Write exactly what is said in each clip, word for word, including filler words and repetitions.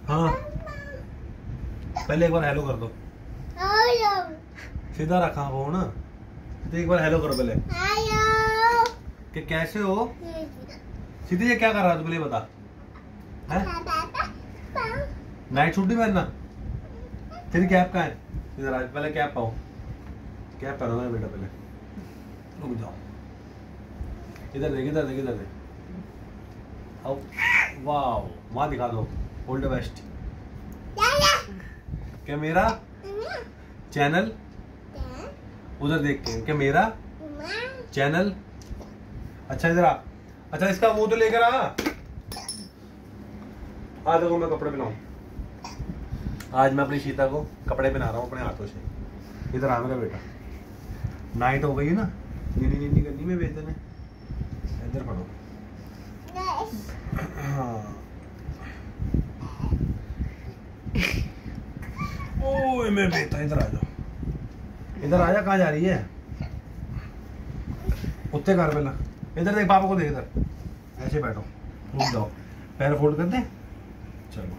हाँ पहले एक बार हेलो कर दो। सीधा रखा फोन तो एक बार हेलो करो पहले। कि कैसे हो? सीधे ये क्या कर रहा है तू पहले बता। नाइट सूट नहीं पहनना? तेरी कैप कहाँ है? इधर आ पहले कैप पाओ। कैप पहनो ना बेटा पहले। रुक जाओ। इधर देख इधर देख इधर देख। आओ वाओ वहाँ दिखा दो। All the best. क्या मेरा चैनल उधर देख के क्या मेरा चैनल। अच्छा इधर आ। अच्छा इसका मुंह तो लेकर आ। आ देखो मैं कपड़े पहनाऊं। आज मैं अपनी सीता को कपड़े पहना रहा हूँ अपने हाथों से। इधर आ मेरा बेटा। नाइट हो गई ना नीनी नीनी करनी में बेटे ने। इधर पढ़ो। हाँ ओए मैं बेटा इधर आ जाओ। इधर आ जा। कहाँ जा रही है? उत्ते कर पहला। इधर देख पापा को देख। इधर ऐसे बैठो। रुक जाओ पैर फोल्ड कर दे। चलो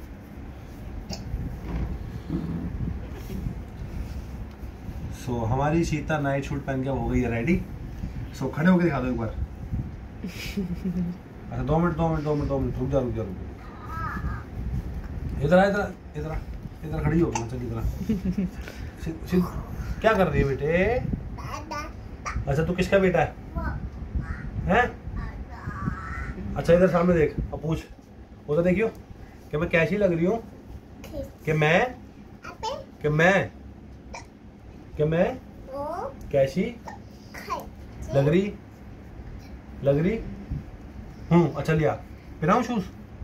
सो so, हमारी सीता नाइट सूट पहन के हो गई है रेडी। सो so, खड़े होके दिखा दो एक बार। अच्छा दो मिनट दो मिनट दो मिनट दो मिनट रुक जा रुक जा रुक जा। इधर आ इधर आ इधर आ इधर खड़ी हो गई। चल इधर क्या कर रही है बेटे? अच्छा तू किसका बेटा है? हैं? अच्छा इधर सामने देख। अब पूछ। उधर देखियो कि मैं कैसी लग रही हूँ? कि मैं कि मैं कि मैं कैसी लग रही लग रही हूँ? अच्छा लिया पहनाऊं शूज?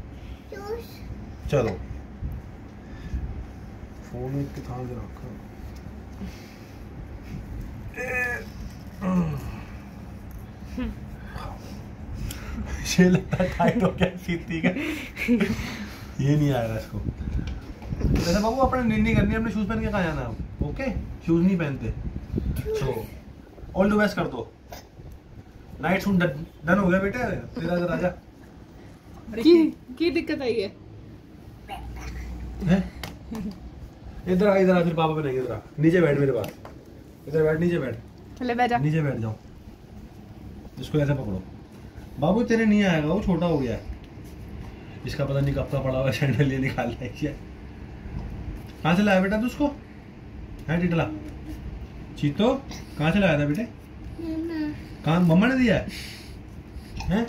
चलो फोन एक थान से रखा। ये लगता है टाइट हो गया सीती का। ये नहीं आएगा इसको। वैसे बाबू अपने निन्नी करनी है। अपने शूज पहन के कहाँ जाना है? ओके शूज नहीं पहनते। सो ऑल द बेस्ट कर दो। नाइट शूट डन हो गया बेटे। तेरा इधर आजा। की की दिक्कत आई है? इधर आ इधर आ फिर पापा पहनेंगे। इधर आ नीचे बैठ मेरे पास। इधर बैठ नीचे बैठ। चले बैठ जा। नीचे बैठ जाओ। इसको ऐसे पकड़ो। बाबू तेरे नहीं आएगा वो छोटा हो गया है। इसका पता नहीं कब का पड़ा हुआ सैंडल ये निकाल रहा है क्या? कहाँ से लाया बेटा तू उसको? है टिटला चीतो कहाँ से लाया था बेटे? कहाँ मम्मा ने दिया है? हैं?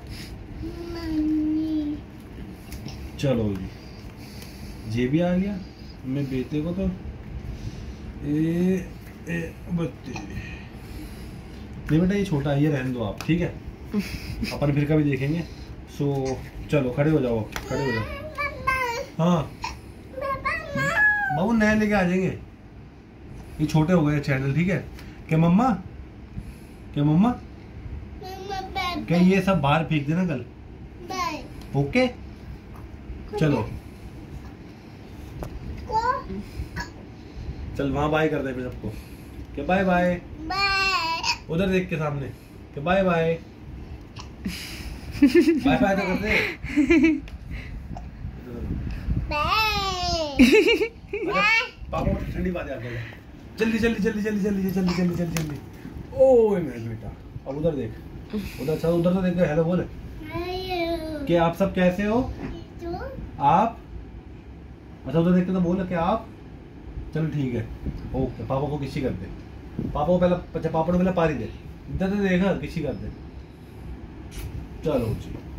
चलो जी जे भी आ गया। मैं बेटे को तो ए, ए, बत्ती नहीं बेटा ये छोटा है ये रहने दो आप। ठीक है अपन फिर कभी देखेंगे। सो चलो खड़े हो जाओ खड़े हो जाओ। हाँ बाबू नए लेके आ जाएंगे। ये छोटे हो गए चैनल। ठीक है क्या मम्मा? क्या मम्मा? क्या ये सब बाहर फेंक देना कल? ओके चलो चल वहां बाय कर दे फिर सबको। क्या बाय बाय? उधर देख के सामने कि बाय बाय बाय बाय तो करते। पापा ठंडी बात याद कर। जल्दी जल्दी जल्दी जल्दी जल्दी जल्दी जल्दी जल्दी जल्दी। ओए मेरा बेटा अब उधर देख। उधर चल उधर तो देख के हेलो बोले कि आप सब कैसे हो? आप अच्छा उधर देख के तो बोले कि आप। चलो ठीक है ओके। पापा को किसी कर दे। पापा को पहले अच्छा पापा ने पहले पारी दे। इधर तो देखा किसी कर दे। चलो जी।